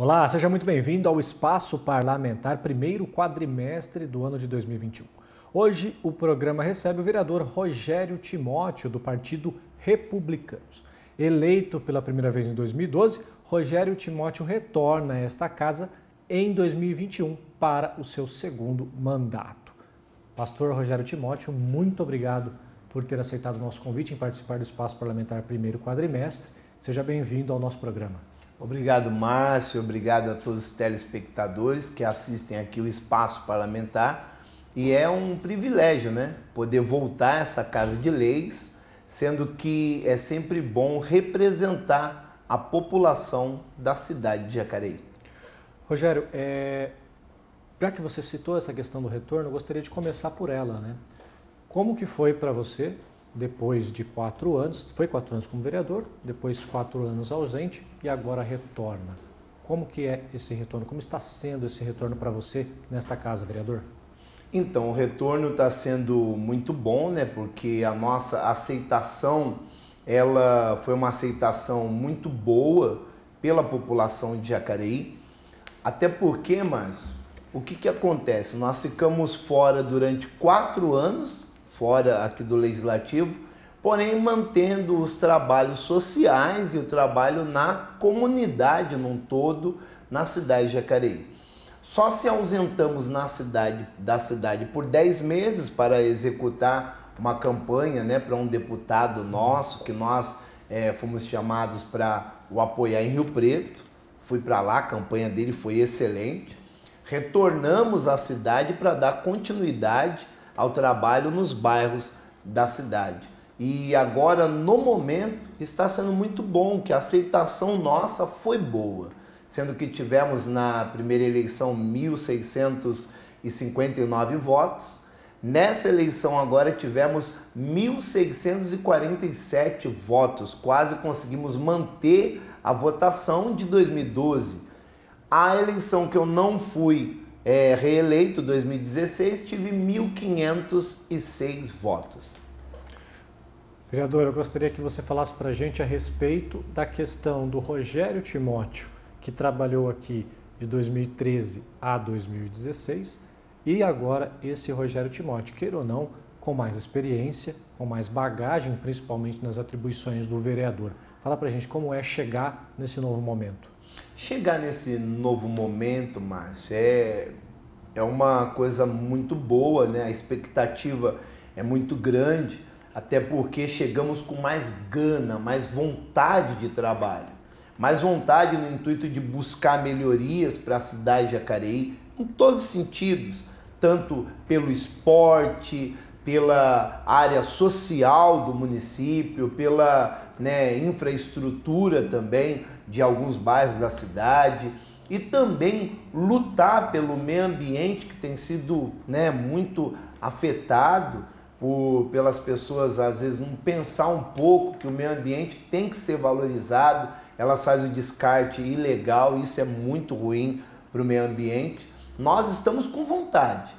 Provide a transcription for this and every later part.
Olá, seja muito bem-vindo ao Espaço Parlamentar, primeiro quadrimestre do ano de 2021. Hoje o programa recebe o vereador Rogério Timóteo, do Partido Republicanos. Eleito pela primeira vez em 2012, Rogério Timóteo retorna a esta casa em 2021 para o seu segundo mandato. Pastor Rogério Timóteo, muito obrigado por ter aceitado o nosso convite em participar do Espaço Parlamentar primeiro quadrimestre. Seja bem-vindo ao nosso programa. Obrigado, Márcio. Obrigado a todos os telespectadores que assistem aqui o Espaço Parlamentar. E é um privilégio, né? Poder voltar a essa Casa de Leis, sendo que é sempre bom representar a população da cidade de Jacareí. Rogério, já que você citou essa questão do retorno, eu gostaria de começar por ela, né? Como que foi para você, depois de 4 anos, foi 4 anos como vereador, depois 4 anos ausente e agora retorna? Como que é esse retorno? Como está sendo esse retorno para você nesta casa, vereador? Então, o retorno está sendo muito bom, né? Porque a nossa aceitação, ela foi uma aceitação muito boa pela população de Jacareí. Até porque, Márcio, o que acontece? Nós ficamos fora durante 4 anos, fora aqui do Legislativo, porém mantendo os trabalhos sociais e o trabalho na comunidade num todo, na cidade de Jacareí. Só se ausentamos da cidade por 10 meses para executar uma campanha, né, para um deputado nosso, que nós fomos chamados para o apoiar em Rio Preto. Fui para lá, a campanha dele foi excelente. Retornamos à cidade para dar continuidade ao trabalho nos bairros da cidade. E agora, no momento, está sendo muito bom, que a aceitação nossa foi boa, sendo que tivemos na primeira eleição 1.659 votos. Nessa eleição agora tivemos 1.647 votos, quase conseguimos manter a votação de 2012. A eleição que eu não fui reeleito, 2016, tive 1.506 votos. Vereador, eu gostaria que você falasse para a gente a respeito da questão do Rogério Timóteo, que trabalhou aqui de 2013 a 2016, e agora esse Rogério Timóteo, queira ou não, com mais experiência, com mais bagagem, principalmente nas atribuições do vereador. Fala para a gente como é chegar nesse novo momento. Chegar nesse novo momento, Márcio, é uma coisa muito boa, né? A expectativa é muito grande, até porque chegamos com mais gana, mais vontade de trabalho, mais vontade no intuito de buscar melhorias para a cidade de Jacareí, em todos os sentidos, tanto pelo esporte, pela área social do município, pela infraestrutura também de alguns bairros da cidade, e também lutar pelo meio ambiente, que tem sido muito afetado pelas pessoas, às vezes, não pensar um pouco que o meio ambiente tem que ser valorizado. Elas fazem o descarte ilegal, isso é muito ruim para o meio ambiente. Nós estamos com vontade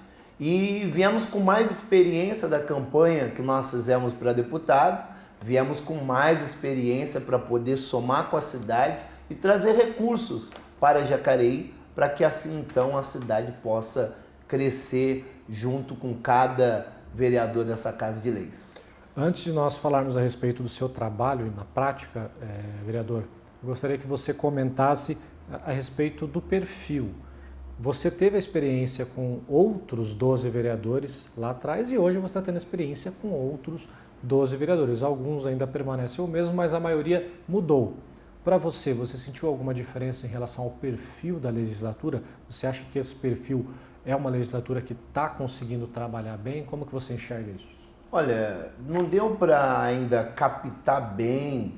e viemos com mais experiência da campanha que nós fizemos para deputado, viemos com mais experiência para poder somar com a cidade e trazer recursos para Jacareí, para que assim então a cidade possa crescer junto com cada vereador dessa Casa de Leis. Antes de nós falarmos a respeito do seu trabalho e na prática, vereador, eu gostaria que você comentasse a respeito do perfil. Você teve a experiência com outros 12 vereadores lá atrás e hoje você está tendo experiência com outros 12 vereadores. Alguns ainda permanecem o mesmo, mas a maioria mudou. Para você, você sentiu alguma diferença em relação ao perfil da legislatura? Você acha que esse perfil é uma legislatura que está conseguindo trabalhar bem? Como que você enxerga isso? Olha, não deu para ainda captar bem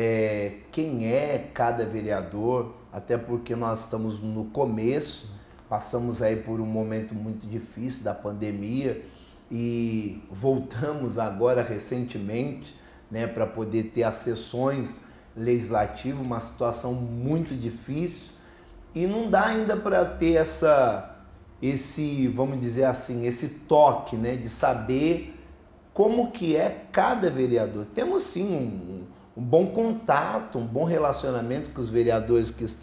quem é cada vereador, até porque nós estamos no começo, passamos aí por um momento muito difícil da pandemia e voltamos agora recentemente, para poder ter as sessões legislativas, uma situação muito difícil, e não dá ainda para ter esse, vamos dizer assim, esse toque, de saber como que é cada vereador. Temos sim um bom contato, um bom relacionamento com os vereadores que estão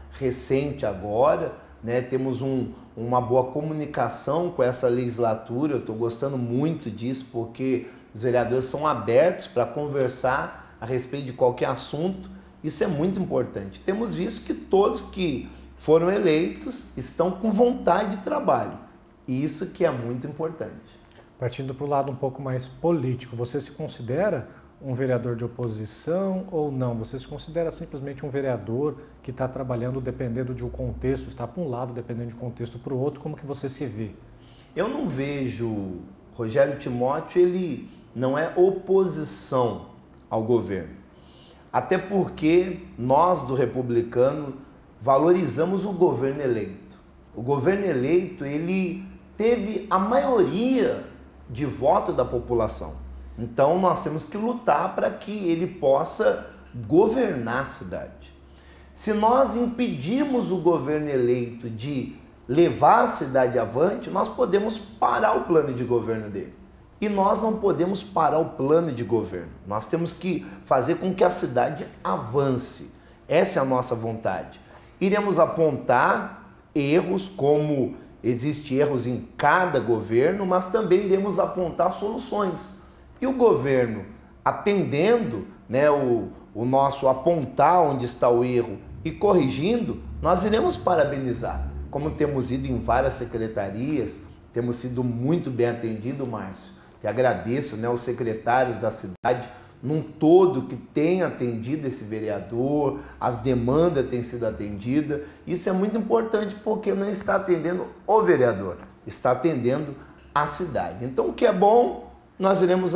recente agora, né? Temos uma boa comunicação com essa legislatura, eu estou gostando muito disso, porque os vereadores são abertos para conversar a respeito de qualquer assunto, isso é muito importante. Temos visto que todos que foram eleitos estão com vontade de trabalho, e isso que é muito importante. Partindo para o lado um pouco mais político, você se considera um vereador de oposição ou não? Você se considera simplesmente um vereador que está trabalhando dependendo de um contexto, está para um lado dependendo de um contexto para o outro? Como que você se vê? Eu não vejo, Rogério Timóteo, ele não é oposição ao governo. Até porque nós do Republicano valorizamos o governo eleito. O governo eleito, ele teve a maioria de voto da população. Então nós temos que lutar para que ele possa governar a cidade. Se nós impedirmos o governo eleito de levar a cidade avante, nós podemos parar o plano de governo dele. E nós não podemos parar o plano de governo. Nós temos que fazer com que a cidade avance. Essa é a nossa vontade. Iremos apontar erros, como existem erros em cada governo, mas também iremos apontar soluções. E o governo, atendendo, né, o nosso apontar onde está o erro e corrigindo, nós iremos parabenizar. Como temos ido em várias secretarias, temos sido muito bem atendidos, Márcio. Te agradeço, né, os secretários da cidade num todo que tem atendido esse vereador, as demandas têm sido atendidas. Isso é muito importante porque não está atendendo o vereador, está atendendo a cidade. Então o que é bom, nós iremos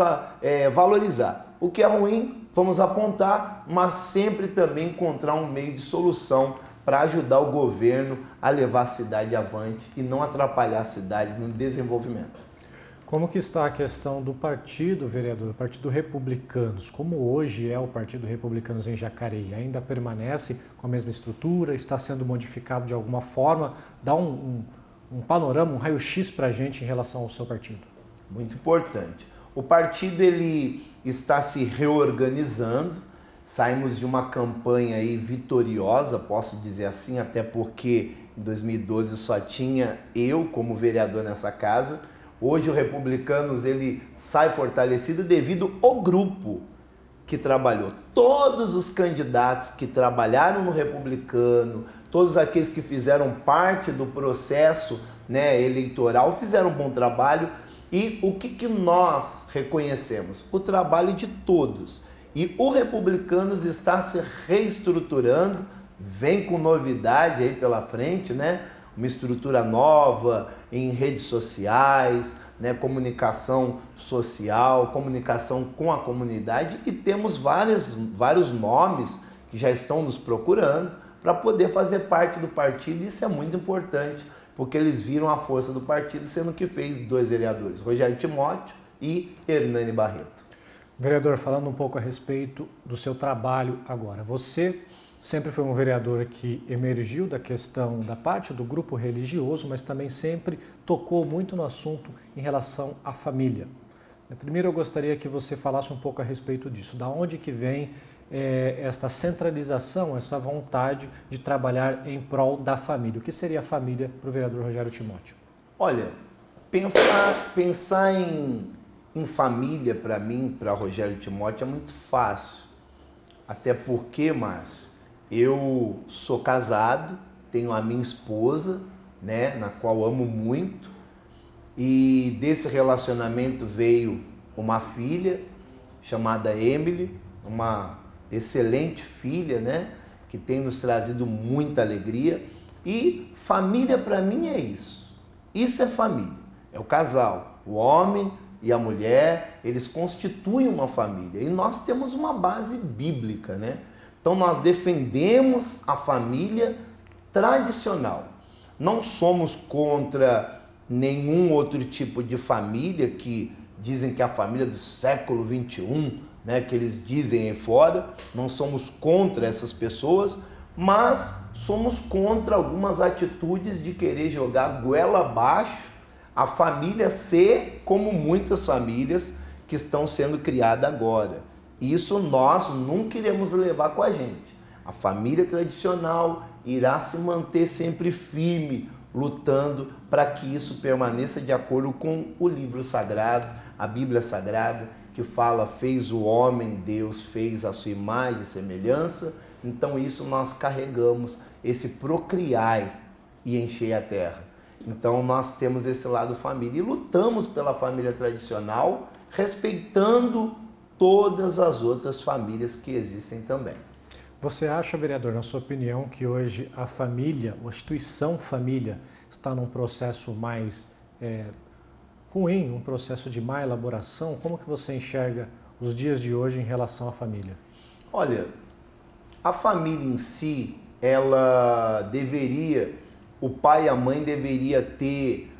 valorizar. O que é ruim, vamos apontar, mas sempre também encontrar um meio de solução para ajudar o governo a levar a cidade avante e não atrapalhar a cidade no desenvolvimento. Como que está a questão do partido, vereador, o Partido Republicanos? Como hoje é o Partido Republicanos em Jacareí? Ainda permanece com a mesma estrutura? Está sendo modificado de alguma forma? Dá um panorama, um raio-x para a gente em relação ao seu partido. Muito importante. O partido ele está se reorganizando. Saímos de uma campanha aí vitoriosa, posso dizer assim, até porque em 2012 só tinha eu como vereador nessa casa. Hoje o Republicanos ele sai fortalecido devido ao grupo que trabalhou. Todos os candidatos que trabalharam no Republicano, todos aqueles que fizeram parte do processo, né, eleitoral, fizeram um bom trabalho. E o que nós reconhecemos? O trabalho de todos. E o Republicanos está se reestruturando, vem com novidade aí pela frente, né? Uma estrutura nova em redes sociais, né? Comunicação social, comunicação com a comunidade, e temos vários nomes que já estão nos procurando para poder fazer parte do partido. Isso é muito importante, porque eles viram a força do partido, sendo que fez 2 vereadores, Rogério Timóteo e Hernani Barreto. Vereador, falando um pouco a respeito do seu trabalho agora, você sempre foi um vereador que emergiu da questão da parte do grupo religioso, mas também sempre tocou muito no assunto em relação à família. Primeiro eu gostaria que você falasse um pouco a respeito disso, da onde que vem esta centralização, essa vontade de trabalhar em prol da família. O que seria a família para o vereador Rogério Timóteo? Olha, pensar em família para mim, para Rogério Timóteo, é muito fácil. Até porque, Márcio, eu sou casado, tenho a minha esposa, né, na qual amo muito, e desse relacionamento veio uma filha chamada Emily, uma excelente filha, né, que tem nos trazido muita alegria. E família para mim é isso. Isso é família. É o casal, o homem e a mulher, eles constituem uma família. E nós temos uma base bíblica, né? Então nós defendemos a família tradicional. Não somos contra nenhum outro tipo de família que dizem que é a família do século XXI, né, que eles dizem aí fora. Não somos contra essas pessoas, mas somos contra algumas atitudes de querer jogar goela abaixo a família ser como muitas famílias que estão sendo criadas agora. Isso nós nunca iremos levar com a gente. A família tradicional irá se manter sempre firme, lutando para que isso permaneça de acordo com o livro sagrado, a Bíblia Sagrada, que fala, fez o homem, Deus fez a sua imagem e semelhança. Então isso nós carregamos, esse procriai e enchei a terra. Então nós temos esse lado família e lutamos pela família tradicional, respeitando todas as outras famílias que existem também. Você acha, vereador, na sua opinião, que hoje a família, a instituição família, está num processo mais ruim, um processo de má elaboração? Como que você enxerga os dias de hoje em relação à família? Olha, a família em si, ela deveria, o pai e a mãe deveria ter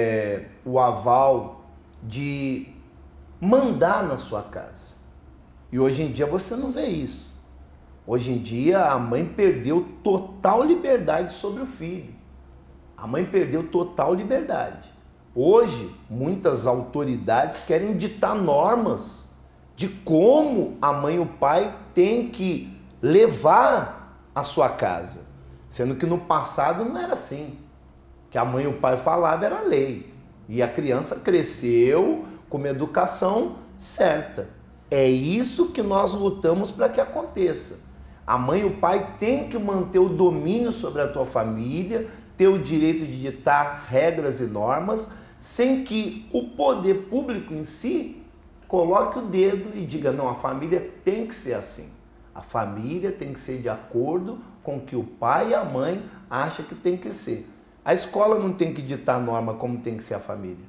o aval de mandar na sua casa. E hoje em dia você não vê isso. Hoje em dia a mãe perdeu total liberdade sobre o filho. A mãe perdeu total liberdade. Hoje, muitas autoridades querem ditar normas de como a mãe e o pai têm que levar a sua casa. Sendo que no passado não era assim. Que a mãe e o pai falavam era lei. E a criança cresceu com uma educação certa. É isso que nós lutamos para que aconteça. A mãe e o pai têm que manter o domínio sobre a tua família, ter o direito de ditar regras e normas, sem que o poder público em si coloque o dedo e diga, não, a família tem que ser assim. A família tem que ser de acordo com o que o pai e a mãe acham que tem que ser. A escola não tem que ditar norma como tem que ser a família.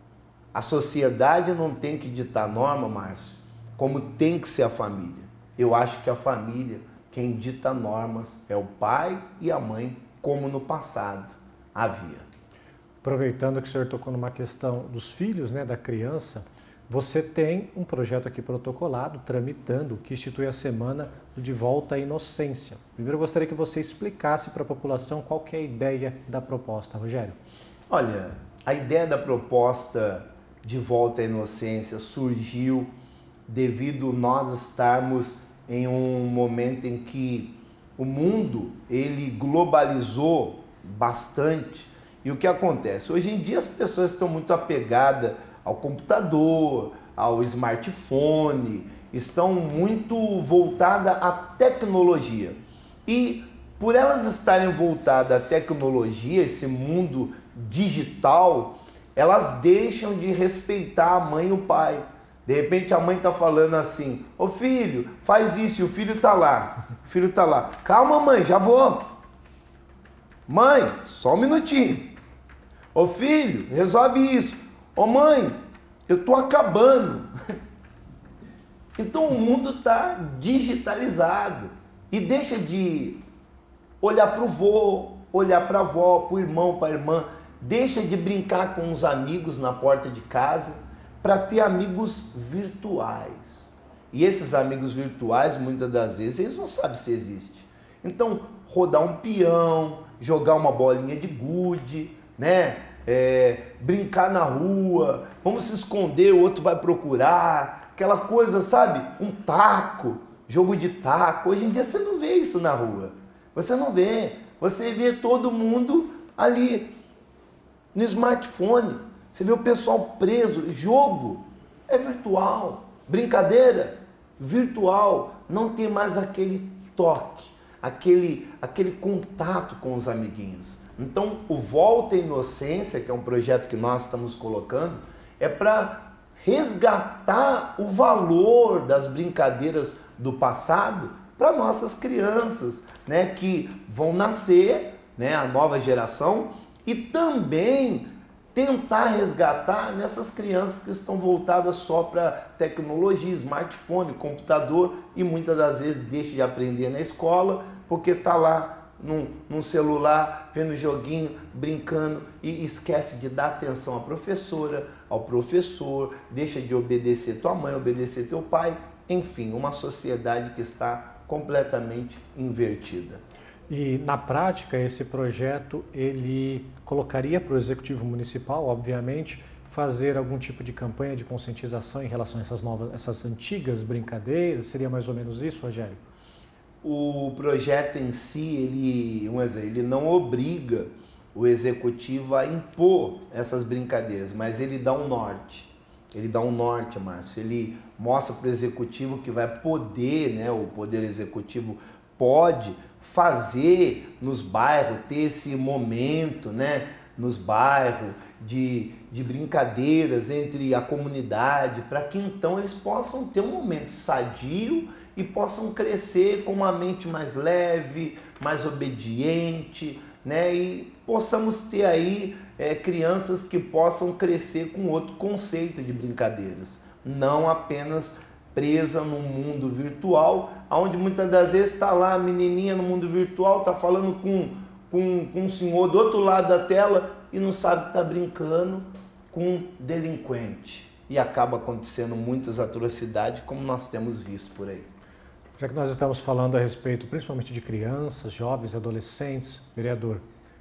A sociedade não tem que ditar norma, Márcio, como tem que ser a família. Eu acho que a família, quem dita normas é o pai e a mãe, como no passado havia. Aproveitando que o senhor tocou numa questão dos filhos, da criança, você tem um projeto aqui protocolado, tramitando, que institui a Semana de Volta à Inocência. Primeiro eu gostaria que você explicasse para a população qual que é a ideia da proposta, Rogério. Olha, a ideia da proposta de Volta à Inocência surgiu devido nós estarmos em um momento em que o mundo ele globalizou bastante. E o que acontece? Hoje em dia as pessoas estão muito apegadas ao computador, ao smartphone, estão muito voltadas à tecnologia. E por elas estarem voltadas à tecnologia, esse mundo digital, elas deixam de respeitar a mãe e o pai. De repente a mãe está falando assim, ô filho, faz isso, e o filho está lá. O filho está lá. Calma, mãe, já vou. Mãe, só um minutinho. Ô filho, resolve isso. Ô mãe, eu estou acabando. Então o mundo está digitalizado. E deixa de olhar para o vô, olhar para a avó, para o irmão, para a irmã. Deixa de brincar com os amigos na porta de casa para ter amigos virtuais. E esses amigos virtuais, muitas das vezes, eles não sabem se existe. Então, rodar um peão, jogar uma bolinha de gude, brincar na rua, vamos se esconder, o outro vai procurar, aquela coisa, sabe? Um taco, jogo de taco. Hoje em dia você não vê isso na rua. Você não vê. Você vê todo mundo ali no smartphone. Você vê o pessoal preso. Jogo é virtual. Brincadeira virtual. Não tem mais aquele toque, aquele contato com os amiguinhos. Então, o Volta à Inocência, que é um projeto que nós estamos colocando, é para resgatar o valor das brincadeiras do passado para nossas crianças, que vão nascer, a nova geração, e também tentar resgatar nessas crianças que estão voltadas só para tecnologia, smartphone, computador, e muitas das vezes deixa de aprender na escola porque está lá num celular, vendo joguinho, brincando e esquece de dar atenção à professora, ao professor, deixa de obedecer tua mãe, obedecer teu pai, enfim, uma sociedade que está completamente invertida. E na prática esse projeto ele colocaria para o Executivo Municipal, obviamente, fazer algum tipo de campanha de conscientização em relação a essas antigas brincadeiras? Seria mais ou menos isso, Rogério? o projeto em si, ele não obriga o executivo a impor essas brincadeiras, mas ele dá um norte. Ele dá um norte, Márcio. Ele mostra para o executivo que vai poder, né, o poder executivo pode fazer nos bairros, ter esse momento, né, nos bairros de brincadeiras entre a comunidade, para que então eles possam ter um momento sadio e possam crescer com uma mente mais leve, mais obediente, né, e possamos ter aí crianças que possam crescer com outro conceito de brincadeiras, não apenas presa no mundo virtual, onde muitas das vezes está lá a menininha no mundo virtual, está falando com um senhor do outro lado da tela e não sabe que está brincando com um delinquente. E acaba acontecendo muitas atrocidades, como nós temos visto por aí. Já que nós estamos falando a respeito principalmente de crianças, jovens, adolescentes, vereador,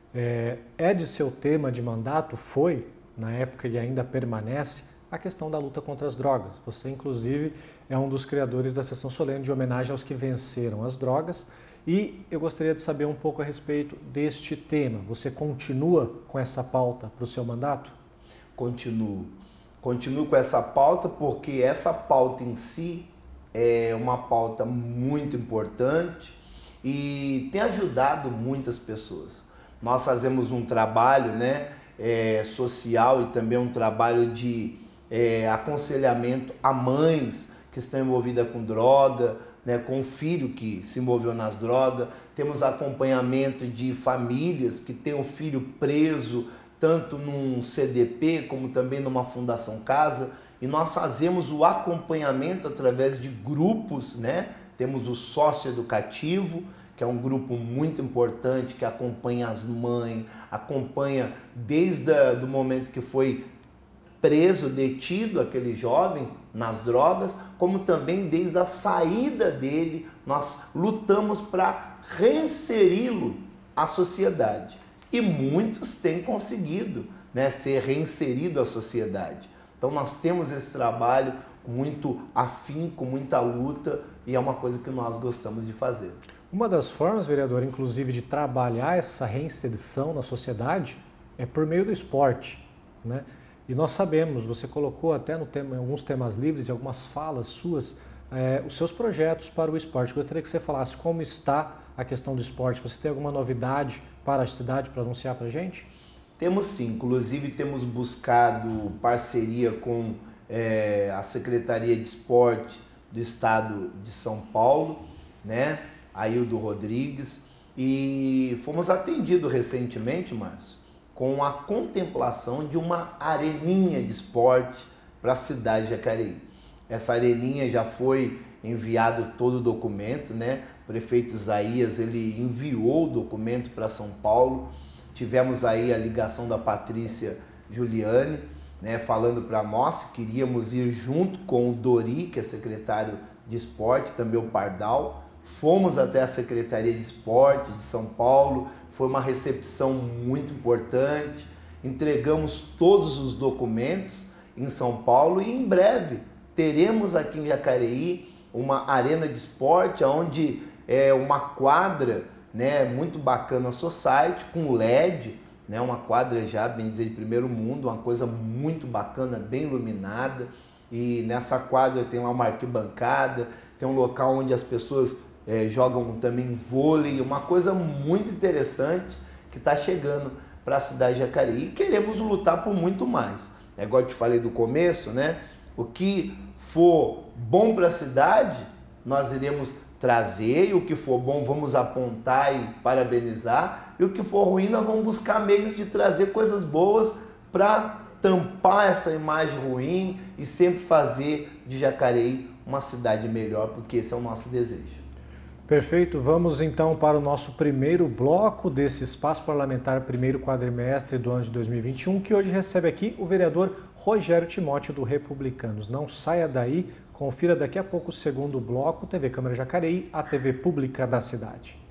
é de seu tema de mandato, foi, na época e ainda permanece, a questão da luta contra as drogas. Você, inclusive, é um dos criadores da sessão solene de homenagem aos que venceram as drogas. E eu gostaria de saber um pouco a respeito deste tema. Você continua com essa pauta para o seu mandato? Continuo. Continuo com essa pauta porque essa pauta em si é uma pauta muito importante e tem ajudado muitas pessoas. Nós fazemos um trabalho, né, social e também um trabalho de aconselhamento a mães que estão envolvidas com droga, né, com o filho que se envolveu nas drogas. Temos acompanhamento de famílias que têm o filho preso, tanto num CDP como também numa Fundação Casa, e nós fazemos o acompanhamento através de grupos, né? Temos o sócio educativo, que é um grupo muito importante que acompanha as mães, acompanha desde o momento que foi preso, detido aquele jovem nas drogas, como também desde a saída dele. Nós lutamos para reinseri-lo à sociedade. E muitos têm conseguido, né, ser reinserido à sociedade. Então nós temos esse trabalho com muito afinco, com muita luta, e é uma coisa que nós gostamos de fazer. Uma das formas, vereador, inclusive, de trabalhar essa reinserção na sociedade é por meio do esporte, né? E nós sabemos, você colocou até no tema, em alguns temas livres e algumas falas suas, os seus projetos para o esporte. Gostaria que você falasse como está a questão do esporte. Você tem alguma novidade para a cidade para anunciar para a gente? Temos sim, inclusive temos buscado parceria com a Secretaria de Esporte do Estado de São Paulo, né? Aildo Rodrigues, e fomos atendidos recentemente, Márcio, com a contemplação de uma areninha de esporte para a cidade de Jacareí. Essa areninha já foi enviado todo o documento, né? O prefeito Isaías, ele enviou o documento para São Paulo. Tivemos aí a ligação da Patrícia Giuliani, né, falando para nós que queríamos ir junto com o Dori, que é secretário de esporte, também o Pardal. Fomos até a Secretaria de Esporte de São Paulo, foi uma recepção muito importante, entregamos todos os documentos em São Paulo e em breve teremos aqui em Jacareí uma arena de esporte, onde é uma quadra, né, muito bacana society, com LED, né, uma quadra já, bem dizer, de primeiro mundo, uma coisa muito bacana, bem iluminada, e nessa quadra tem lá uma arquibancada, tem um local onde as pessoas jogam também vôlei, uma coisa muito interessante que está chegando para a cidade de Jacareí, e queremos lutar por muito mais. É igual eu te falei do começo, né? O que for bom para a cidade, nós iremos trazer, e o que for bom vamos apontar e parabenizar, e o que for ruim nós vamos buscar meios de trazer coisas boas para tampar essa imagem ruim e sempre fazer de Jacareí uma cidade melhor, porque esse é o nosso desejo. Perfeito, vamos então para o nosso primeiro bloco desse espaço parlamentar, primeiro quadrimestre do ano de 2021, que hoje recebe aqui o vereador Rogério Timóteo do Republicanos. Não saia daí, confira daqui a pouco o segundo bloco, TV Câmara Jacareí, a TV pública da cidade.